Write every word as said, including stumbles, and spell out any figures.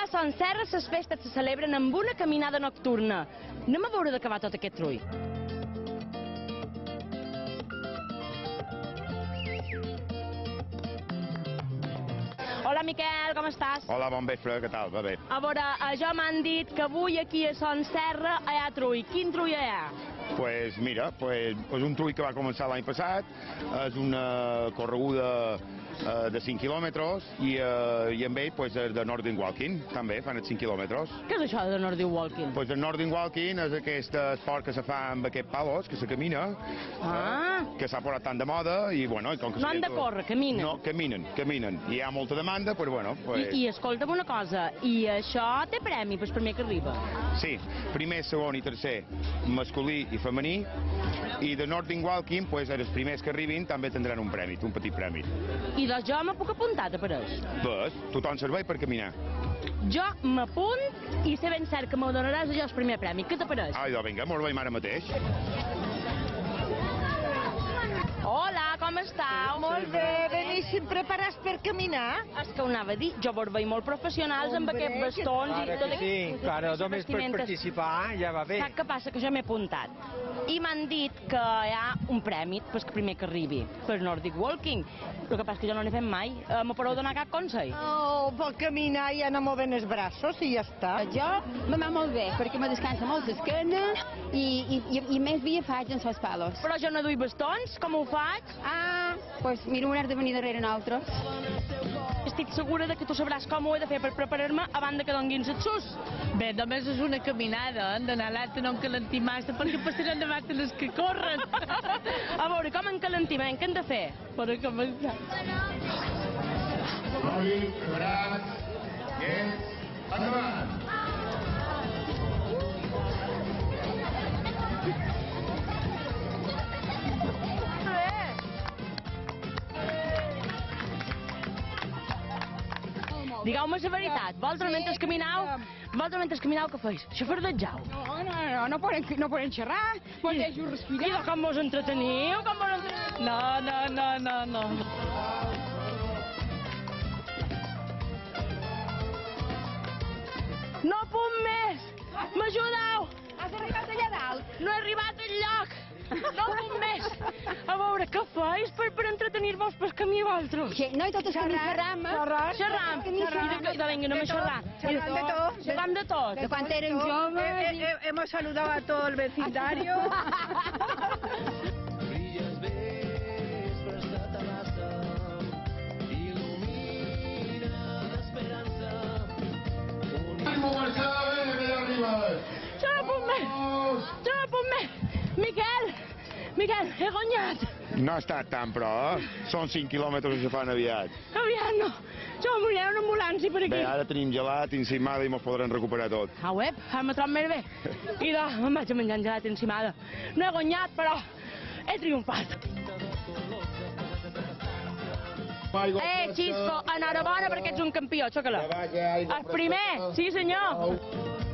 Son Serra les festes se celebren amb una caminada nocturna. Anem a veure d'acabar tot aquest trull. Hola, Miquel, com estàs? Hola, bon vespre, què tal? Va bé. A veure, jo m'han dit que avui aquí a Son Serra hi ha trull. Quin trull hi ha? Pues mira, pues, és un trull que va començar l'any passat, és una correguda eh, de cinc quilòmetres i, eh, i amb ell pues, de Northern Walking, també fan els cinc quilòmetres. Què és això de Northern Walking? Pues el Northern Walking és aquest esport que se fa amb aquests palos, que se camina, Ah. eh, que s'ha posat tant de moda i bueno... I com que No han de córrer, caminen. No, caminen, caminen. I hi ha molta demanda, però bueno... Pues... I, I escolta'm una cosa, i això té premi pel primer que arriba? Sí, primer, segon i tercer, masculí i femení, i de Northern Walking, pues, els primers que arribin també tindran un premi, un petit premi. I doncs jo me puc apuntar, t'apareix? Ves, tothom servei per caminar. Jo m'apunt i sé ben cert que m'ho donaràs jo el primer premi. Què t'apareix? Ai, doncs vinga, molt bé, ara mateix. Hola, com estàu? Molt bé, beníssim, preparats per caminar? És que ho anava a dir, jo vos veig molt professionals amb Hombre, aquests bastons i Claro tot que sí, aquest- claro, aquestes només per vestimentes. participar ja va bé. Saps què passa? Que jo m'he apuntat. I m'han dit que hi ha un premi pel primer que arribi, per Nordic Walking. El que passa és que jo no n'he fet mai. Eh, Me podeu donar cap consell? Oh, per caminar i anar movent els braços i ja està. Jo me va molt bé, perquè me descansa molt l'esquena i, i, i més via faig en els palos. Però jo no duc bastons, com ho faig? Ah, doncs pues mira, un de venir darrere nosaltres. Estic segura de que tu sabràs com ho he de fer per preparar-me abans de que donguin els sus. Bé, només és una caminada, hem d'anar l'altre no encalentir massa perquè passaran davant de les que corren. A veure, com encalentiment, què hem de fer? Per a començar. Oli, preparats, llets, endavant! Digueu-me la veritat, vosaltres mentre caminau, vosaltres mentre caminau què feis? Xafardejau. No, no, no, no poden, no poden xerrar, vos deixo I respirar. com vos entreteniu? Com vos entreteniu? No, no, no, no, no. No puc més! M'ajudeu! Has arribat allà dalt? No he arribat enlloc! No puc més! A veure, què feis per, per entretenir-vos pel camí vosaltres? Sí, no, i tot el camí xerram. Xerram! Xerram! I de, de, de vinga, no me xerrar. Xerram de tot. Xerram de tot. De quan érem joves. Eh, eh, hemos saludado a todo el vecindario. Jo no puc més! Jo no puc més! Miquel! Miquel, he guanyat! No ha estat tant, però, eh? Són cinc quilòmetres que se fan aviat. Aviat no! Jo m'aniré a una ambulància per aquí. Bé, ara tenim gelat, encimada i mos podran recuperar tot. Ah, web, ara me trobo més bé. I de, em vaig a menjar en gelat encimada. No he guanyat, però he triomfat. Eh, Xisco, enhorabona perquè ets un campió, xoca-la. El primer, sí senyor.